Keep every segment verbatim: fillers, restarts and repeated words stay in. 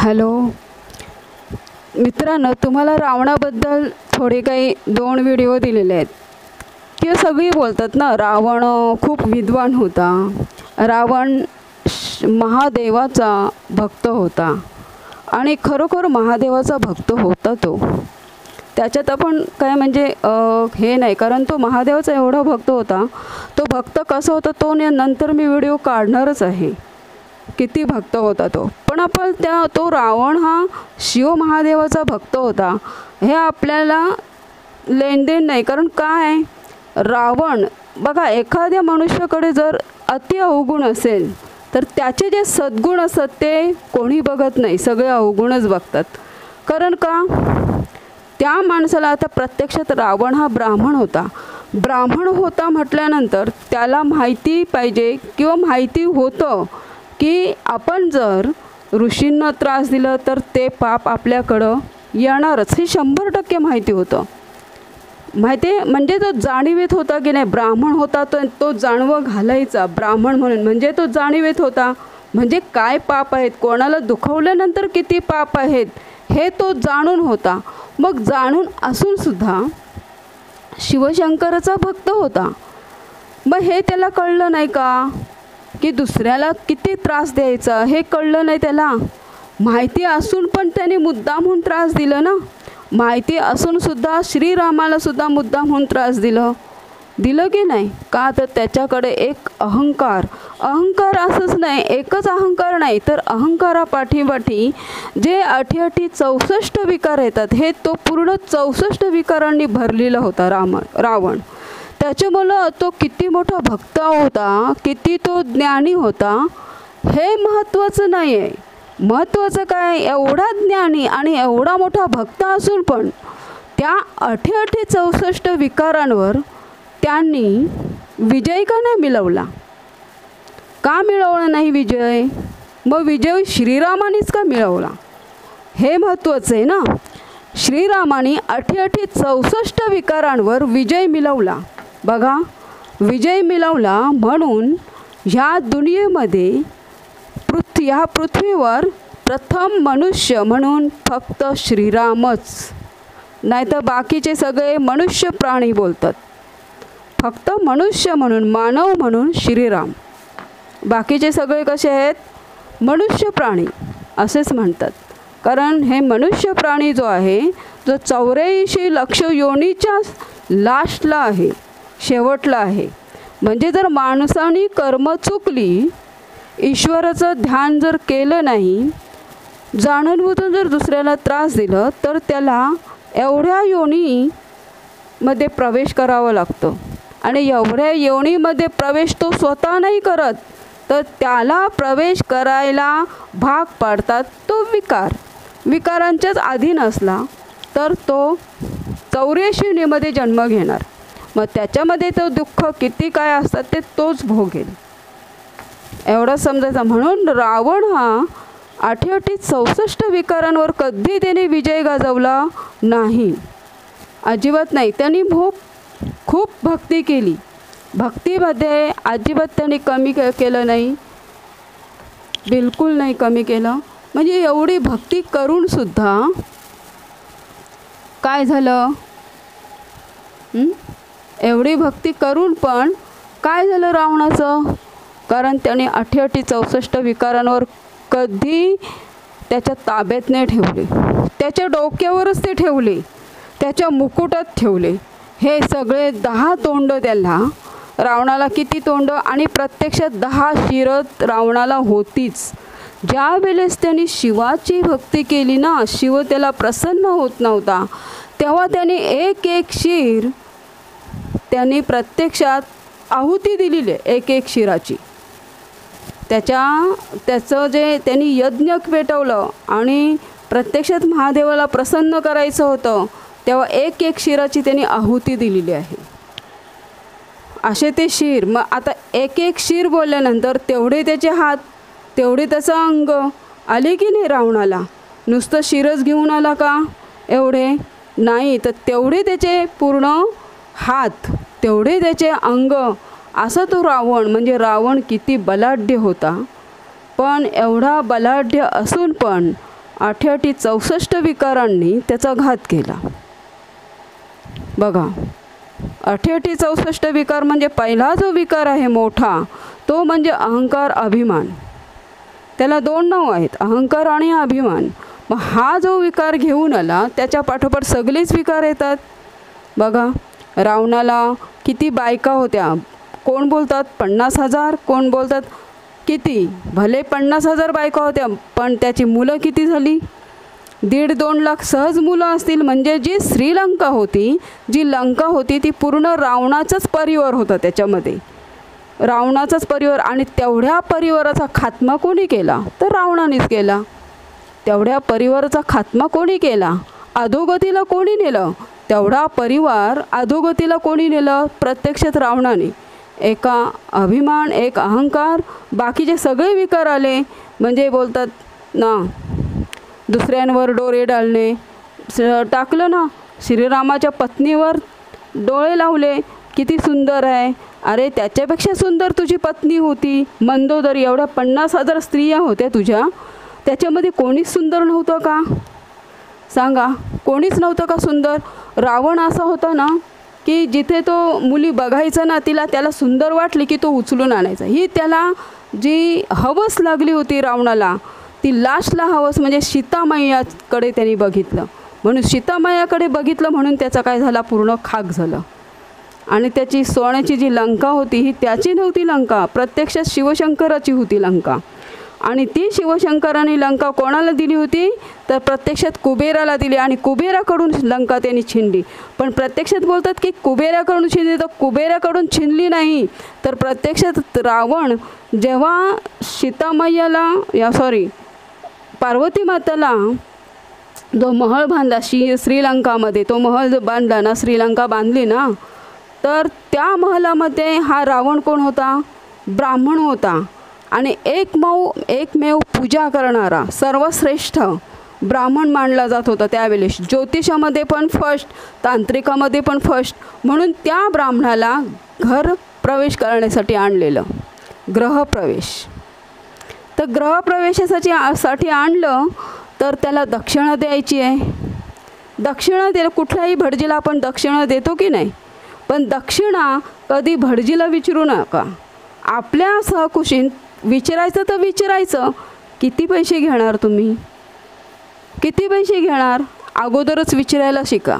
Hello मित्रांनो, तुम्हाला रावणाबद्दल थोडे काही दोन व्हिडिओ दिलेले आहेत की सगळी बोलतात ना, रावण खूप विद्वान होता, रावण महादेवाचा भक्त होता आणि खरोखर महादेवाचा भक्त होता तो. त्याच्यात आपण काय म्हणजे हे नाही, कारण तो महादेवाचा एवढा भक्त होता. तो भक्त कसा होता तो नंतर मी व्हिडिओ काढणारच आहे, किती भक्त होता तो. पण आपण त्या तो रावण हा शिव महादेवाचा भक्त होता हे आपल्याला लेनदेन नाही. कारण काय, रावण बघा, एखाद्या मनुष्याकडे जर अति अवगुण असेल तर त्याचे जे सद्गुण असतात ते कोणी बघत नाही, सगळे अवगुणच बघतात. कारण का, त्या माणसाला आता प्रत्यक्षात रावण हा ब्राह्मण होता. ब्राह्मण होता म्हटल्यानंतर त्याला माहिती पाहिजे किंवा माहिती होतं की आपण जर ऋषींना त्रास दिला तर ते पाप आपल्याकडं येणारच, हे शंभर टक्के माहिती होतं. माहिती म्हणजे तो जाणीवेत होता की नाही, ब्राह्मण होता तो तो जाणवं घालायचा. ब्राह्मण म्हणून म्हणजे तो जाणीवेत होता, म्हणजे काय पाप आहेत, कोणाला दुखवल्यानंतर किती पाप आहेत हे तो जाणून होता. मग जाणून असूनसुद्धा शिवशंकराचा भक्त होता. मग हे त्याला कळलं नाही का की दुसऱ्याला किती त्रास द्यायचा, हे कळलं नाही त्याला. माहिती असून पण त्याने मुद्दामहून त्रास दिलं ना. माहिती असूनसुद्धा श्रीरामाला सुद्धा मुद्दामहून त्रास दिलं दिलं की नाही का, तर त्याच्याकडे एक अहंकार अहंकार असंच नाही, एकच अहंकार नाही तर अहंकारापाठीपाठी जे अठीअठी चौसष्ट विकार येतात हे तो पूर्ण चौसष्ट विकारांनी भरलेला होता राम रावण. त्याच्यामुळं तो किती मोठा भक्त होता, किती तो ज्ञानी होता हे महत्त्वाचं नाही आहे. महत्त्वाचं काय, एवढा ज्ञानी आणि एवढा मोठा भक्त असून पण त्या अठीअठी चौसष्ट विकारांवर त्यांनी विजय का नाही मिळवला, का मिळवला नाही विजय. मग विजय श्रीरामानेच का मिळवला हे महत्त्वाचं आहे ना. श्रीरामाने अठीअठी चौसष्ट विकारांवर विजय मिळवला. बघा, विजय मिळवला म्हणून ह्या दुनियेमध्ये पृथ्वी ह्या पृथ्वीवर प्रथम मनुष्य म्हणून फक्त श्रीरामच, नाहीतर बाकीचे सगळे मनुष्य प्राणी बोलतात. फक्त मनुष्य म्हणून, मानव म्हणून श्रीराम, बाकीचे सगळे कसे आहेत, मनुष्य प्राणी असेच म्हणतात. कारण हे मनुष्य प्राणी जो आहे जो चौऱ्याऐंशी लक्ष योनीच्या लास्टला आहे, शेवटला आहे. म्हणजे जर माणसाने कर्म चुकली, ईश्वराचं ध्यान जर केलं नाही, जाणून बुजून जर दुसऱ्याला त्रास दिलं तर त्याला एवढ्या योनीमध्ये प्रवेश करावा लागतो. आणि एवढ्या योनीमध्ये प्रवेश तो स्वतः नाही करत, तर त्याला प्रवेश करायला भाग पाडतात तो विकार. विकारांच्याच अधीन असला तर तो चौऱ्याऐंशी योनीमध्ये जन्म घेणार. मग त्याच्यामध्ये तो दुःख किती काय असतात ते तोच भोगेल, एवढं समजायचं. म्हणून रावण हा अठीअठी चौसष्ट विकारांवर कधी त्याने विजय गाजवला नाही, अजिबात नाही. त्यांनी खूप खूप भक्ती केली, भक्तीमध्ये अजिबात त्यांनी कमी केलं नाही, बिलकुल नाही कमी केलं. म्हणजे एवढी भक्ती करूनसुद्धा काय झालं, एवढी भक्ती करून पण काय झालं रावणाचं, कारण त्याने अठीअठी चौसष्ट विकारांवर कधी त्याच्या ताब्यात नाही ठेवले, त्याच्या डोक्यावरच ते ठेवले, त्याच्या मुकुटात ठेवले. हे सगळे दहा तोंड त्याला, रावणाला किती तोंड, आणि प्रत्यक्षात दहा शिरत रावणाला होतीच. ज्या वेळेस त्यांनी शिवाची भक्ती केली ना, शिव त्याला प्रसन्न होत नव्हता, तेव्हा त्याने एक एक शिर त्यांनी प्रत्यक्षात आहुती दिलेली, एक एक शिराची. त्याच्या त्याचं जे त्यांनी यज्ञ पेटवलं आणि प्रत्यक्षात महादेवाला प्रसन्न करायचं होतं, तेव्हा एक एक शिराची त्यांनी आहुती दिलेली आहे. असे ते शिर. मग आता एक एक शिर बोलल्यानंतर तेवढे त्याचे हात, तेवढे त्याचं अंग आले की नाही रावणाला. नुसतं शिरच घेऊन आला का एवढे नाही, तर तेवढे त्याचे पूर्ण हात, तेवढे त्याचे अंग, असा तो रावण. म्हणजे रावण किती बलाढ्य होता. पण एवढा बलाढ्य असून पण अठ्याठी चौसष्ट विकारांनी त्याचा घात केला. बघा, अठ्याठी चौसष्ट विकार म्हणजे पहिला जो विकार आहे मोठा तो म्हणजे अहंकार अभिमान. त्याला दोन नाव आहेत, अहंकार आणि अभिमान. मग हा जो विकार घेऊन आला त्याच्या पाठोपाठ सगळेच विकार येतात. बघा, रावणाला किती बायका होत्या, कोण बोलतात पन्नास हजार, कोण बोलतात किती, भले पन्नास हजार बायका होत्या पण त्याची मुलं किती झाली, दीड दोन लाख सहज मुलं असतील. म्हणजे जी श्रीलंका होती, जी लंका होती ती पूर्ण रावणाचाच परिवार होता. त्याच्यामध्ये रावणाचाच परिवार. आणि तेवढ्या परिवाराचा खात्मा कोणी केला तर रावणानेच केला. तेवढ्या परिवाराचा खात्मा कोणी केला, अधोगतीला कोणी नेलं, तेवढा परिवार अधोगतीला कोणी नेलं, प्रत्यक्षात रावणाने. एका अभिमान, एक अहंकार, बाकीचे सगळे विकार आले. म्हणजे बोलतात ना, दुसऱ्यांवर डोळे डालणे, टाकलं ना, श्रीरामाच्या पत्नीवर डोळे लावले, किती सुंदर आहे, अरे त्याच्यापेक्षा सुंदर तुझी पत्नी होती मंदोदरी. एवढ्या पन्नास हजार स्त्रिया होत्या तुझ्या, त्याच्यामध्ये कोणीच सुंदर नव्हतं का? सांगा, कोणीच नव्हतं का सुंदर? रावण असा होता ना की जिथे तो मुली बघायचा ना, तिला त्याला सुंदर वाटली की तो उचलून आणायचा. ही त्याला जी हवस लागली होती रावणाला, ती लास्टला हवस म्हणजे सीतामायाकडे त्यांनी बघितलं. म्हणून सीतामायाकडे बघितलं म्हणून त्याचा काय झाला, पूर्ण खाक झालं. आणि त्याची सोन्याची जी लंका होती ही त्याची नव्हती लंका, प्रत्यक्षात शिवशंकराची होती लंका. आणि ती शिवशंकराने लंका कोणाला दिली होती तर प्रत्यक्षात कुबेराला दिली. आणि कुबेराकडून लंका त्यांनी छिनली. पण प्रत्यक्षात बोलतात की कुबेराकडून छिनली, तर कुबेराकडून छिनली नाही, तर प्रत्यक्षात रावण जेव्हा सीतामय्याला या सॉरी पार्वती माताला जो महल बांधला श्री श्रीलंकामध्ये, तो महल जो बांधला ना, श्रीलंका बांधली ना, तर त्या महलामध्ये हा रावण कोण होता, ब्राह्मण होता. आणि एकमेव एकमेव पूजा करणारा सर्वश्रेष्ठ ब्राह्मण मानला जात होता त्यावेळेस. ज्योतिषामध्ये पण फर्स्ट, तांत्रिकामध्ये पण फर्स्ट. म्हणून त्या ब्राह्मणाला घर प्रवेश करण्यासाठी आणलेलं, ग्रहप्रवेश. तर ग्रहप्रवेशासाठी साठी आणलं तर त्याला दक्षिणा द्यायची आहे. दक्षिणा दे, कुठल्याही भटजीला आपण दक्षिणा देतो की नाही, पण दक्षिणा कधी भटजीला विचारू नका. आपल्या सहकुशीन विचारायचं तर विचारायचं, किती पैसे घेणार तुम्ही, किती पैसे घेणार, अगोदरच विचारायला शिका.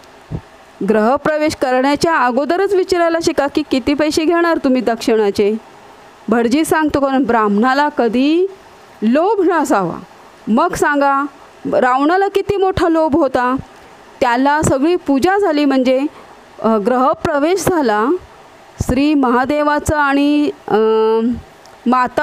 ग्रहप्रवेश करण्याच्या अगोदरच विचारायला शिका की किती पैसे घेणार तुम्ही दक्षिणाचे. भटजी सांगतो कोण, ब्राह्मणाला कधी लोभ नसावा. मग सांगा, रावणाला किती मोठा लोभ होता. त्याला सगळी पूजा झाली म्हणजे ग्रहप्रवेश झाला. श्री महादेवाचं आणि माता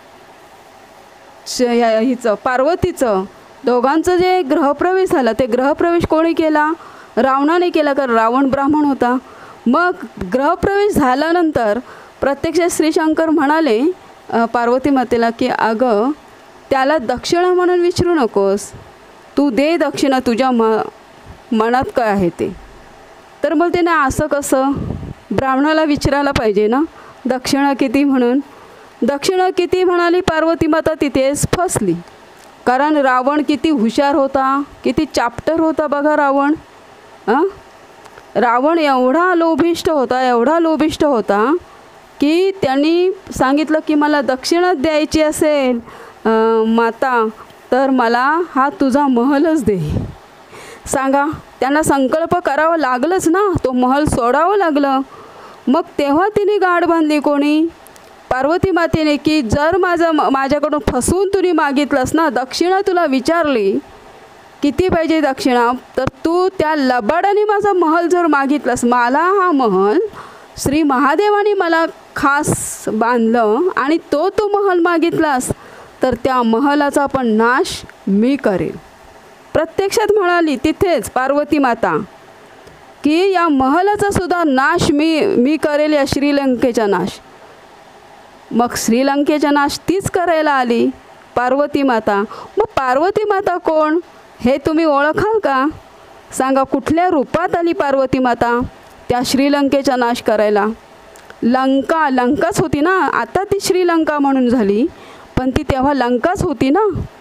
हिचं पार्वतीचं दोघांचं जे ग्रहप्रवेश झाला, ते ग्रहप्रवेश कोणी केला, रावणाने केला, कारण रावण ब्राह्मण होता. मग ग्रहप्रवेश झाल्यानंतर प्रत्यक्ष श्री शंकर म्हणाले पार्वती मातेला की अगं त्याला दक्षिणा म्हणून विचारू नकोस, तू दे दक्षिणा, तुझ्या म मनात काय आहे ते. तर मग ते ना, असं कसं, ब्राह्मणाला विचारायला पाहिजे ना दक्षिणा किती म्हणून. दक्षिणा किती म्हणाली पार्वती माता, तिथेच फसली. कारण रावण किती हुशार होता, किती चाप्टर होता बघा रावण. हां, रावण एवढा लोभिष्ठ होता, एवढा लोभिष्ठ होता की त्यांनी सांगितलं की मला दक्षिणा द्यायची असेल माता, तर मला हा तुझा महलच दे. सांगा, त्यांना संकल्प करावा लागलंच ना, तो महल सोडावं लागलं. मग तेव्हा तिने गाठ बांधली कोणी, पार्वती मातेने, की जर माझं माझ्याकडून फसवून तुम्ही मागितलंस ना, दक्षिणा तुला विचारली किती पाहिजे दक्षिणा, तर तू त्या लबाडाने माझा महल जर मागितलंस, मला हा महल श्री महादेवाने मला खास बांधलं आणि तो तू महल मागितलास, तर त्या महलाचा पण नाश मी करेल. प्रत्यक्षात म्हणाली तिथेच पार्वती माता की या महलाचा सुद्धा नाश मी मी करेल, या श्रीलंकेचा नाश. मग श्रीलंकेचा नाश तीच करायला आली पार्वती माता. मग पार्वती माता कोण हे तुम्ही ओळखाल का? सांगा, कुठल्या रूपात आली पार्वती माता त्या श्रीलंकेचा नाश करायला? लंका लंकाच होती ना, आता ती श्रीलंका म्हणून झाली, पण ती तेव्हा लंकाच होती ना.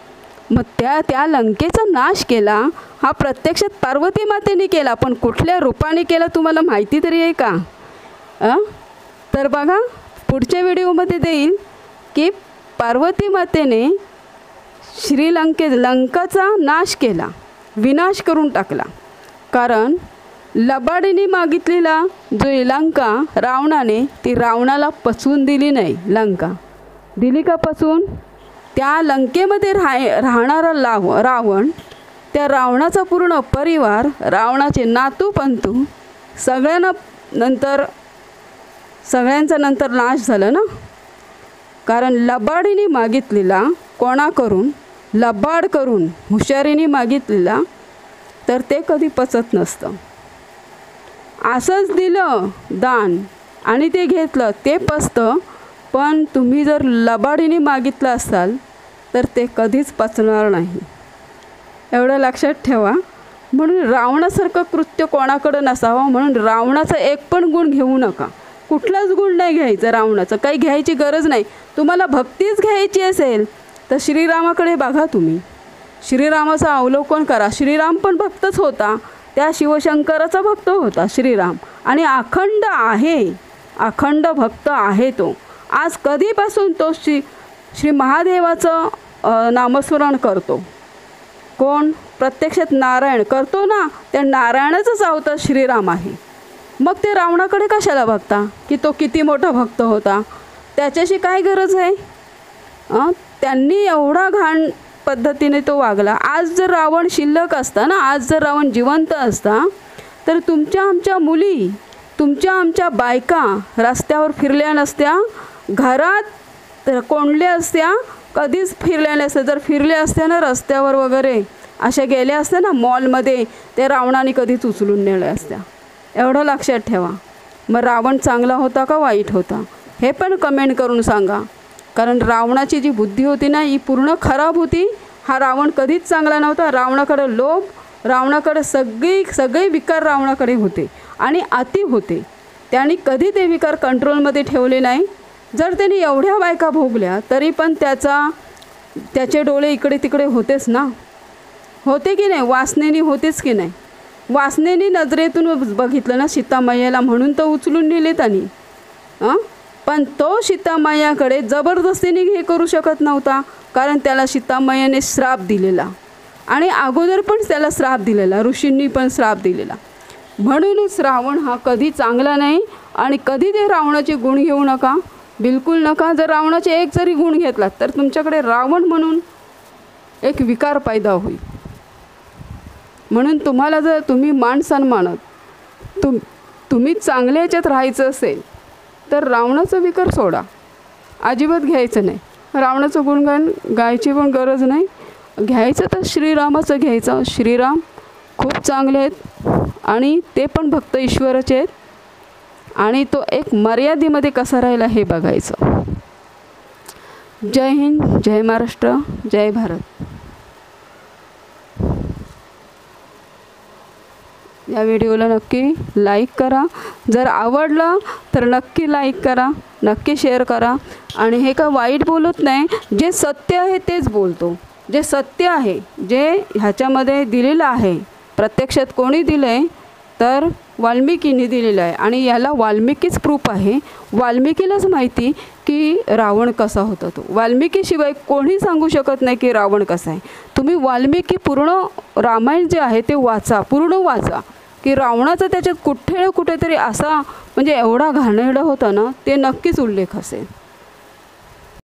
मग त्या त्या लंकेचा नाश केला हा प्रत्यक्षात पार्वती मातेने केला, पण कुठल्या रूपाने केला तुम्हाला माहिती तरी आहे का? अ तर बघा पुढच्या व्हिडिओमध्ये देईल की पार्वती मातेने श्रीलंके लंकाचा नाश केला, विनाश करून टाकला. कारण लबाडीने मागितलेला जो लंका रावणाने, ती रावणाला पचवून दिली नाही. लंका दिली का पचवून? त्या लंकेमध्ये राह राहणारा लाव रावण, त्या रावणाचा पूर्ण परिवार, रावणाचे नातू पंतू सगळ्यांना नंतर सगळ्यांचा नंतर नाश झाला ना. कारण लबाडीने मागितलेला, कोणाकरून? लबाड करून, हुशारीने मागितलेला, तर ते कधी पचत नसतं. असंच दिलं दान आणि ते घेतलं ते पचतं, पण तुम्ही जर लबाडीने मागितलं असाल तर ते कधीच पचणार नाही. एवढं लक्षात ठेवा. म्हणून रावणासारखं कृत्य कोणाकडं नसावं. म्हणून रावणाचा एक पण गुण घेऊ नका. कुठलाच गुण नाही घ्यायचा रावणाचं, काही घ्यायची गरज नाही. तुम्हाला भक्तीच घ्यायची असेल तर श्रीरामाकडे बघा. तुम्ही श्रीरामाचं अवलोकन करा. श्रीराम पण भक्तच होता, त्या शिवशंकराचा भक्त होता श्रीराम, आणि अखंड आहे, अखंड भक्त आहे तो. आज कधीपासून तो श्री श्री महादेवाचं नामस्मरण करतो. कोण? प्रत्यक्षात नारायण करतो ना, त्या नारायणाचंच अवतार श्रीराम आहे. मग ते रावणाकडे कशाला बघता की तो किती मोठा भक्त होता? त्याच्याशी काय गरज आहे? त्यांनी एवढा घाण पद्धतीने तो वागला. आज जर रावण शिल्लक असता ना, आज जर रावण जिवंत असता तर तुमच्या आमच्या मुली, तुमच्या आमच्या बायका रस्त्यावर फिरल्या नसत्या, घरात कोंडल्या असत्या, कधीच फिरल्या नसत्या. जर फिरल्या असत्या ना रस्त्यावर वगैरे अशा गेल्या असत्या ना मॉलमध्ये, ते रावणाने कधीच उचलून नेल्या असत्या. एवढं लक्षात ठेवा. मग रावण चांगला होता का वाईट होता हे पण कमेंट करून सांगा. कारण रावणाची जी बुद्धी होती ना ही पूर्ण खराब होती. हा रावण कधीच चांगला नव्हता. रावणाकडे लोभ, रावणाकडे सगळी सगळे विकार रावणाकडे होते आणि अति होते. त्यांनी कधी ते विकार कंट्रोलमध्ये ठेवले नाही. जर त्यांनी एवढ्या बायका भोगल्या तरी पण त्याचा त्याचे डोळे इकडे तिकडे होतेच ना, होते की नाही? वासनेने होतेच की नाही? वासनेने नजरेतून बघितलं ना सीतामायाला, म्हणून तर उचलून नेले त्यांनी. हां पण तो सीतामायाकडे जबरदस्तीने हे करू शकत नव्हता, कारण त्याला सीतामायाने श्राप दिलेला, आणि अगोदर पण त्याला श्राप दिलेला, ऋषींनी पण श्राप दिलेला. म्हणूनच रावण हा कधी चांगला नाही. आणि कधी ते रावणाचे गुण घेऊ नका, बिलकुल नका. जर रावणाचे एक जरी गुण घेतला तर तुमच्याकडे रावण म्हणून एक विकार पैदा होईल. म्हणून तुम्हाला जर तुम्ही मान सन्मानात तुम तुम्ही चांगल्या ह्याच्यात राहायचं असेल तर रावणाचं विकार सोडा, अजिबात घ्यायचं नाही. रावणाचं गुणगान गायची पण गरज नाही. घ्यायचं तर श्रीरामाचं घ्यायचं. श्रीराम खूप चांगले आहेत आणि ते पण भक्त ईश्वराचे आहेत, आणि तो एक मर्यादेमध्ये कसा राहिला हे बघायचं. जय हिंद, जय महाराष्ट्र, जय भारत. या व्हिडिओला नक्की लाईक करा. जर आवडलं तर नक्की लाईक करा, नक्की शेअर करा. आणि हे का वाईट बोलत नाही, जे सत्य आहे तेच बोलतो. जे सत्य आहे, जे ह्याच्यामध्ये दिलेलं आहे, प्रत्यक्षात कोणी दिलं आहे तर वाल्मिकीने दिलेलं आहे. आणि याला वाल्मिकीच प्रूफ आहे. वाल्मिकीलाच माहिती की रावण कसा होता तो. वाल्मिकीशिवाय कोणी सांगू शकत नाही की रावण कसा आहे. तुम्ही वाल्मिकी पूर्ण रामायण जे आहे ते वाचा, पूर्ण वाचा, की रावणाचा त्याच्यात कुठे ना कुठेतरी असा म्हणजे एवढा घाणेरडा होता ना, ते नक्कीच उल्लेख असेल.